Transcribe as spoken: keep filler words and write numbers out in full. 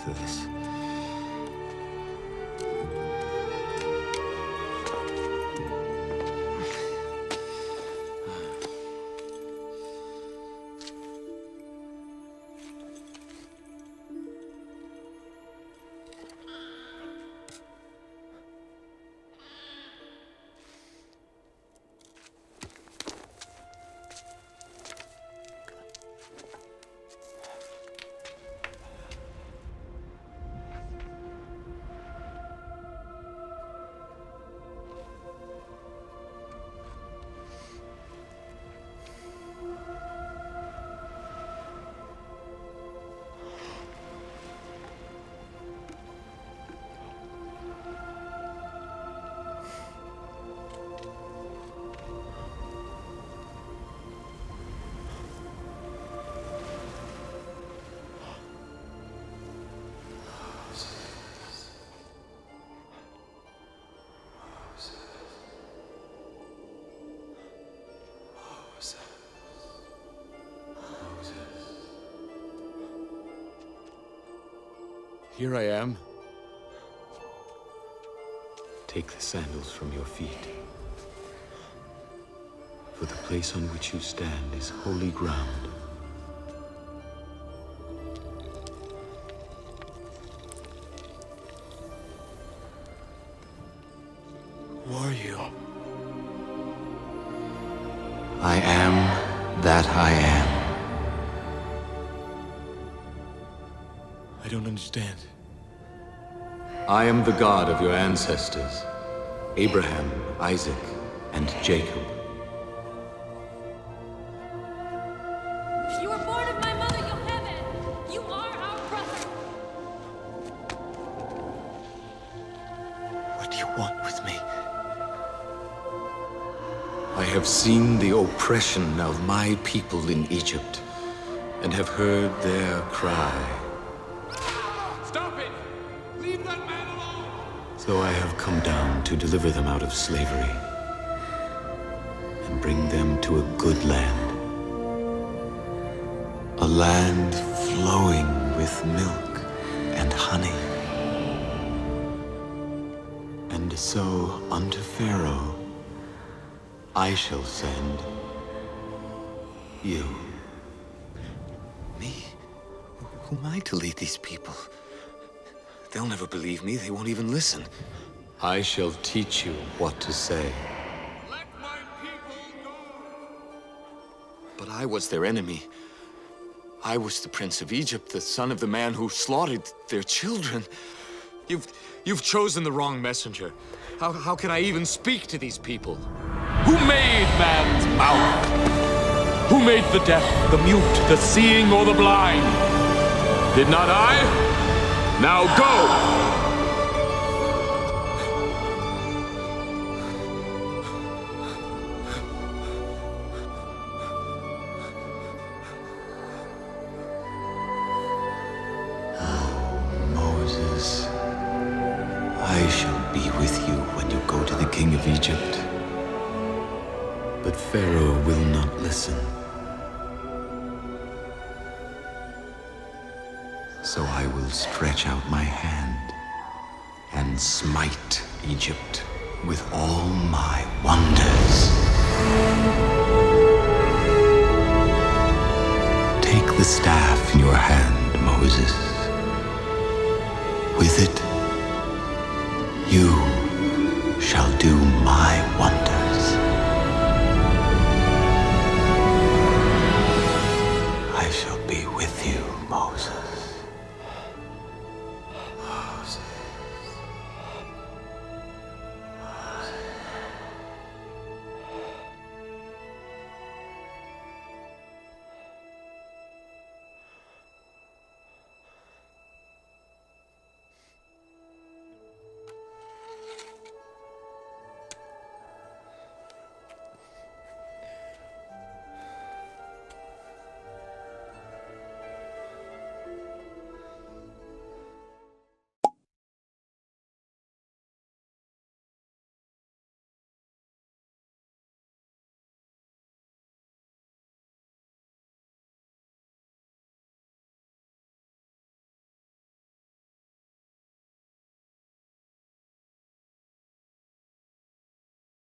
to this. Here I am. Take the sandals from your feet. For the place on which you stand is holy ground. Who are you? I am that I am. I don't understand. I am the God of your ancestors, Abraham, Isaac, and Jacob. You were born of my mother, Yocheved. You are our brother. What do you want with me? I have seen the oppression of my people in Egypt, and have heard their cry. Stop it! Leave that man alone! So I have come down to deliver them out of slavery, and bring them to a good land. A land flowing with milk and honey. And so unto Pharaoh I shall send you. Me? Who am I to lead these people? They'll never believe me. They won't even listen. I shall teach you what to say. Let my people go! But I was their enemy. I was the prince of Egypt, the son of the man who slaughtered their children. You've... you've chosen the wrong messenger. How, how can I even speak to these people? Who made man's mouth? Who made the deaf, the mute, the seeing, or the blind? Did not I? Now go! Moses, I shall be with you when you go to the king of Egypt. But Pharaoh will not listen. So I will stretch out my hand and smite Egypt with all my wonders. Take the staff in your hand, Moses. With it, you